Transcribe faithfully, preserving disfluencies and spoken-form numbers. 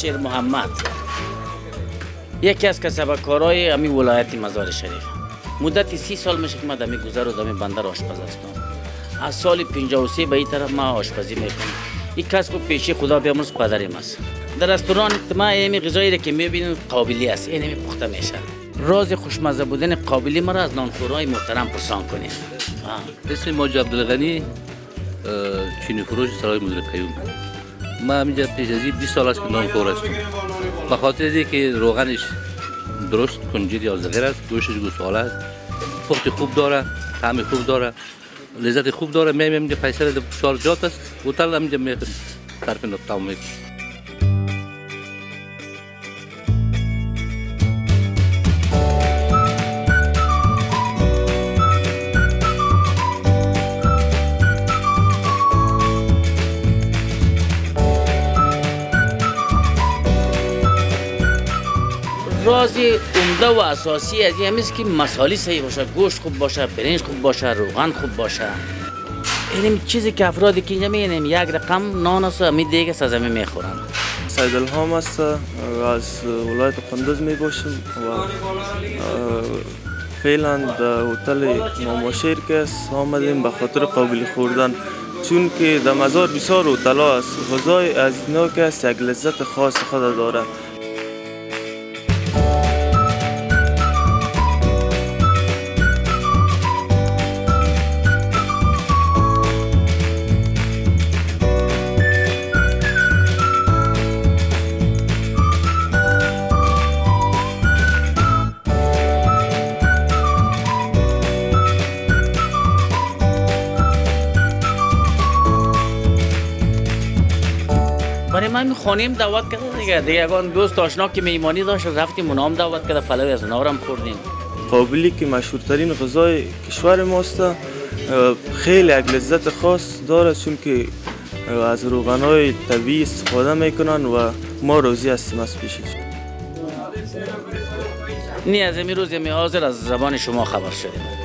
شیر محمد یکی از کسبکارای امی ولایت مزار شریف. مدت سی سال میشه که من دمی گذر و دمی بندر آشپز هستم. از سال پنجاه و سه به این طرف ما آشپزی میکنم. این کسب پیشی خدا بیامرز پدریم است. در رستوران اجتماعی اینمی غذایی را که میبینید قابلی است، اینمی پخته میشه. راز خوشمزه بودن قابلی ما را از نانخورای محترم پرسان کنید. اسم ما عبدالغنی چینی فروش سرای مدیر قیوم. ما همینجا پیش از بیست سال است که نانخور هستم. به خاطر اینکه که روغنش درست کنجد یا زغیر است، گوشتش گوساله است، پخت خوب داره، طعم خوب داره، لذت خوب داره. میایم اینجا پیسر ده چهار جات است، هتل همینجا میخوریم، طرف نقطه‌ام میکنیم. رازی عمده و اساسی از این است که مصالح صحیح باشه، گوشت خوب باشه، برنج خوب باشه، روغن خوب باشه. این چیزی که افرادی که اینجا میبینیم یک رقم نان است و می دیگه از همه میخورن. سید الهام است، از ولایت قندوز می باشم و فعلا در هتل ماماشیر که است آمدیم به خاطر قابلی خوردن، چون که در مزار بسیار هتل ها است. غذای از اینا که است یک لذت خاص خود داره. برای من خانیم دعوت کرده دیگه دیگه اگه دوست آشنا که میمانی داشت رفتیم اونام دعوت کرده، پلوی از اونها هم خوردیم. قابلی که مشهورترین غذای کشور ماست، خیلی یک لذت خاص داره چون که از روغنهای طبیعی استفاده میکنن و ما راضی هستیم از پیشش. نی از این روز می حاضر از زبان شما خبر شدیم.